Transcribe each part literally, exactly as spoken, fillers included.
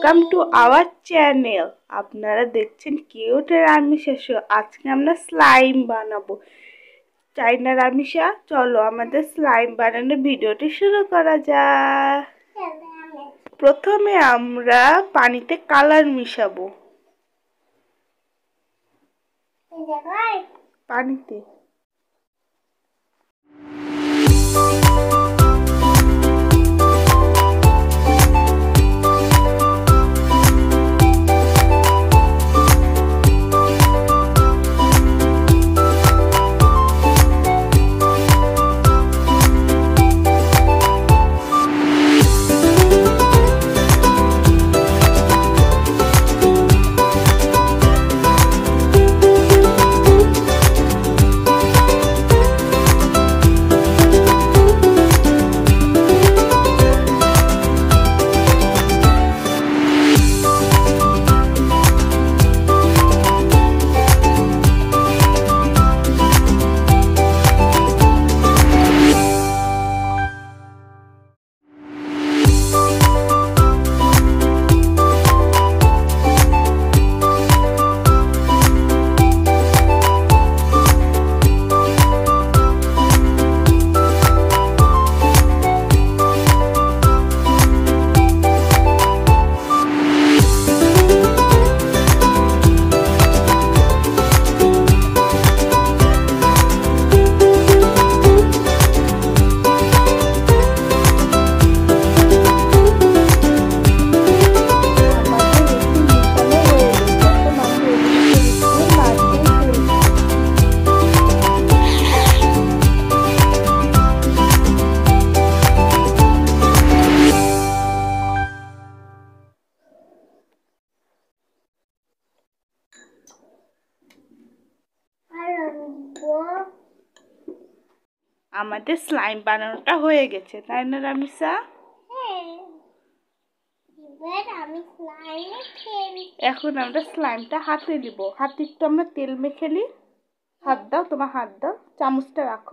Welcome to our channel. আপনারা দেখছেন cute Ramisha show. আজকে আমরা স্লাইম বানাবো। চাই না রামিশা? চলো আমাদের স্লাইম বানানোর ভিডিওটি শুরু করা যাক। প্রথমে আমরা পানিতে কালার মিশাবো। পানিতে আমাদের স্লাইম বানানোটা হয়ে গেছে, তাই না রামিশা? এখন আমরা স্লাইমটা হাতে দিব। হাতে একটু আমরা তেল মেখে নিই। হাত দাও, তোমার হাত দাও, চামচটা রাখো।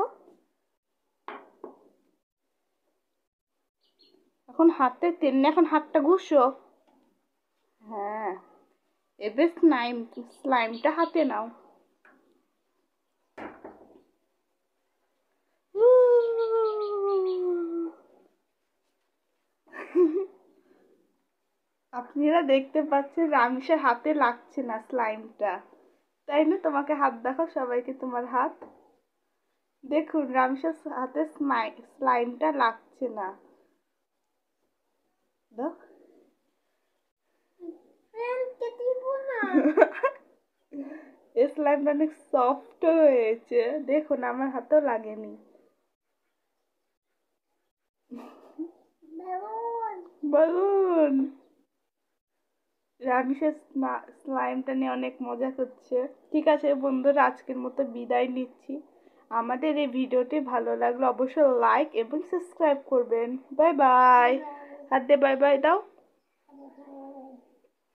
এখন হাতে তেল নিয়ে এখন হাতটা ঘুষো। হ্যাঁ, এবার স্লাইম স্লাইমটা হাতে নাও। আপনারা দেখতে পাচ্ছেন রামিশার হাতে লাগছে না স্লাইমটা, তাই না? তোমাকে হাত দেখো, সবাইকে তোমার হাত দেখুন। রামিশার হাতে স্লাইমটা লাগছে না। এই স্লাইমটা অনেক সফট হয়েছে, দেখুন আমার হাতেও লাগেনি। বলুন, রামিশা স্লাইমটা নিয়ে অনেক মজা করছে। ঠিক আছে বন্ধুরা, আজকের মতো বিদায় নিচ্ছি। আমাদের এই ভিডিওটি ভালো লাগলে অবশ্যই লাইক এবং সাবস্ক্রাইব করবেন। Bye bye. হাত দিয়ে বাই বাই দাও।